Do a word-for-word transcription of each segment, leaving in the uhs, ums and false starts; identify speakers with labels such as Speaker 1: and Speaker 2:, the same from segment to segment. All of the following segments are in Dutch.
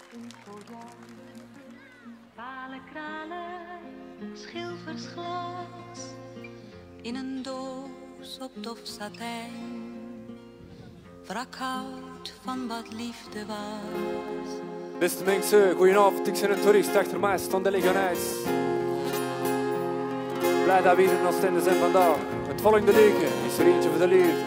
Speaker 1: een fouillon. Palen kralen, schilfersglas, in een doos op dof satijn. Wrakhout van wat liefde was.
Speaker 2: Beste mensen, goedenavond. Ik ben een toerist. Achter mij stond de Legioneis. Blij dat we hier in Oostende zijn vandaag. Het volgende liedje is er eentje voor de liefde.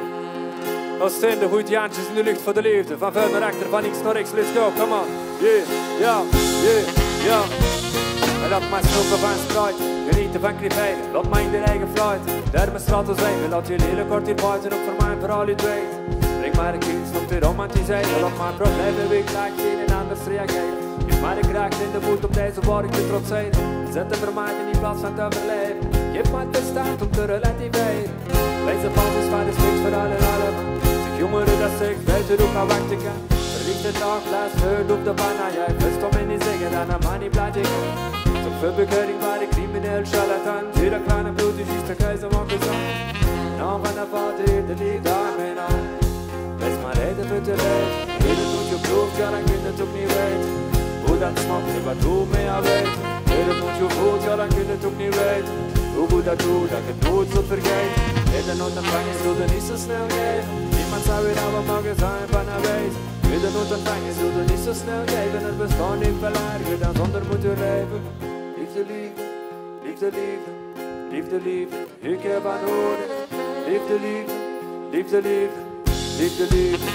Speaker 2: Oostende, goeie jaantjes in de lucht voor de liefde. Van vuil naar achter, van links naar rechts, let's go, come on. Yeah, ja, yeah, ja. En laat mij snoepen van spruit. Genieten van krivijnen, laat mij in de eigen fluit. Derme straten zijn, laat je hele kort hier buiten. Ook voor mijn verhaal je weet. Breng maar een kind om te romantiseren. Laat mijn problemen weer gelijk zien en anders reageren. Geef mij de kracht en de moed om deze woorden te trotseren. Zet de vermijden in plaats van te overleven. Geef mij het verstand om te relativeren. Deze band is waar de sliks voor alle allemaal. Zeg jongeren dat zegt, weet je ook al wachten kan. Verlicht de dag, laat geurt op de banna. Jij best om me niet zeggen dat een man niet blijft zeggen. Zo'n verbekeuring waar de crimineel charlatan. Zie dat kleine bloed is juist de keizer van gezond. Nou van de vader, de liefde aan mijn aan. Wees maar reden voor te leven. Weet het moet je proeft, ja dan kun je het ook niet weten. Hoe dat smaakt en wat hoe mee aan weet. Weet het moet je voelt, ja dan kun je het ook niet weten. Hoe goed dat doet, dat je het nooit zult vergeten. En de noodontvanger zullen niet zo snel geven. Niemand zou weer oude mogen zijn van aanwezig. Weet de noodontvanger zullen niet zo snel geven. Het bestaan niet veel erger dan zonder moeten leven. Liefde, liefde, liefde, liefde, liefde, liefde. Ik heb aan nodig. Liefde, liefde, liefde, liefde. Liefde, liefde.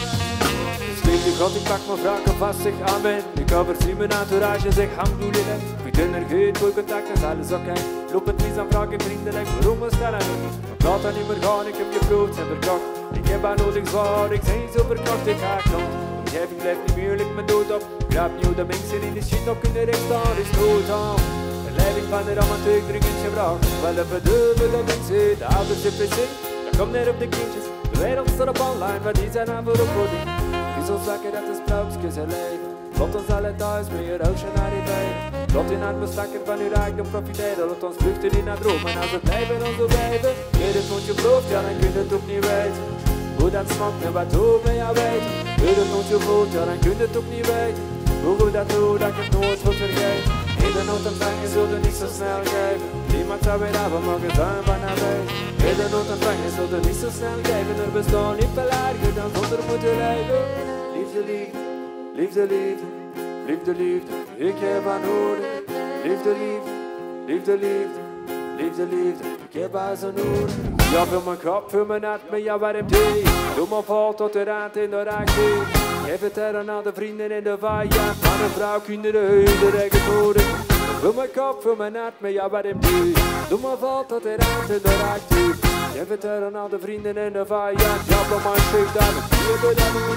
Speaker 2: Spreek de God, ik pak mijn vragen vast, zeg amen. Ik overzie mijn entourage, zeg hamdoulillah. Ik ben er geen goed contact, is alles oké. Okay. Loop het niet aan vragen, vriendelijk, waarom we stellen niet? Ik laat dat niet meer gaan, ik heb geproefd, zijn verkocht. Ik heb aan nodig zwaar, ik zijn zo verkocht, ik ga knot. Omgeving blijft niet meer, ligt mijn dood op. Grap nieuw de mensen in de shit op kunnen recht staan, is dood aan. De leiding van de romantiek dringend gebracht. Wel de bedeuven de mensen, de ouders depressie. Dat komt neer op de kindjes. De wereld staat op online, maar die zijn aan voor opvoeding. Wie zal zakken dat de sprookjes zijn leven. Laat ons alle thuis met je roosje naar die benen. Laat in aan het beslakken van uw rijkdom profiteren. Laat ons vluchten in naar dromen als het blijven onze blijven. Weet het moet je proeft, ja dan kun je het ook niet weten. Hoe dat smaakt en wat hoe ben je weet. Weet het moet je voelt, ja dan kun je het ook niet weten. Hoe goed dat doet, dat je het nooit wilt vergeten. In de noodontvanger zullen niet zo snel geven. Niemand zou weer hebben mogen zijn van aanwezig. In de noodontvanger zullen niet zo snel geven. Er bestaan niet veel erger dan zonder moeten leven. Liefde, liefde, liefde, liefde, liefde, liefde. Ik heb aan nodig. Liefde, liefde, liefde, liefde, liefde, liefde. Ik heb aan ze nodig. Ja, vul mijn kop, vul mijn hart met jouw warm thee. Doe me vol tot de raad in de raakzee. Geef het er aan de vrienden in de vijand. Van een vrouw, kinderen, huizen, regentoren. Vul mijn kop, vul mijn hart met jouw warm thee. Doe me vol tot de raad in de raakzee. Geef het er aan de vrienden in de vijand. Ja, maar man, schrik dan. Je bent dan hoe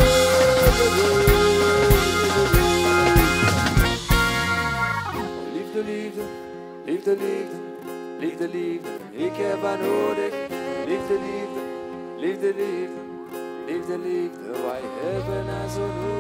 Speaker 2: Liefde, liefde, liefde, liefde, liefde, liefde. Ik heb haar nodig. Liefde, liefde, liefde, liefde, liefde, liefde. Wij hebben haar zo nodig.